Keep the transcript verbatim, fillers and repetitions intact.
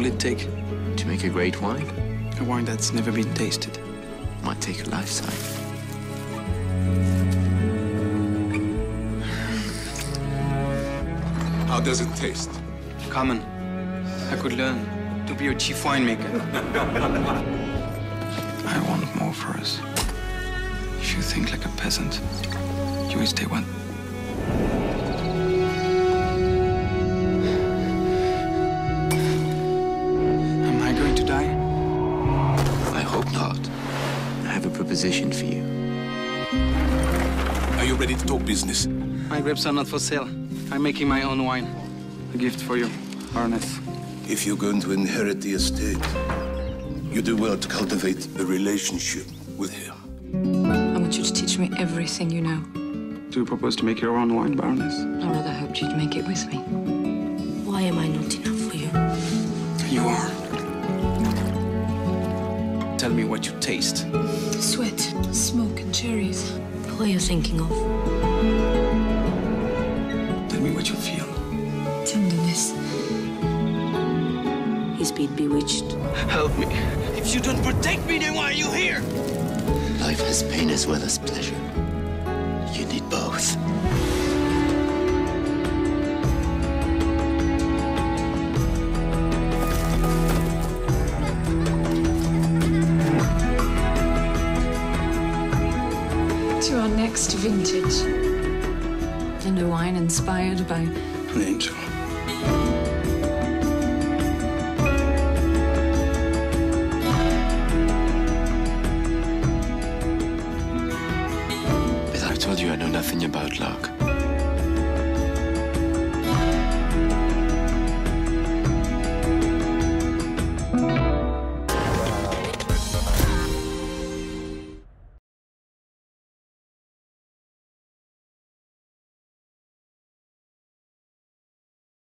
will it take? To make a great wine? A wine that's never been tasted. Might take a lifetime. How does it taste? Common. I could learn to be your chief winemaker. I want more for us. If you think like a peasant, you will stay one. Am I going to die? I hope not. I have a proposition for you. Are you ready to talk business? My grapes are not for sale. I'm making my own wine. A gift for you, Baroness. If you're going to inherit the estate, you do well to cultivate a relationship with him. I want you to teach me everything you know. Do you propose to make your own wine, Baroness? I rather hoped you'd make it with me. Why am I not enough for you? You are. Tell me what you taste. Sweat, smoke, and cherries. What are you thinking of? Tell me what you feel. Tenderness. He's been bewitched. Help me. If you don't protect me, then why are you here? Life has pain as well as pleasure. You need both. To our next vintage. And a wine inspired by An angel. But I told you I know nothing about luck.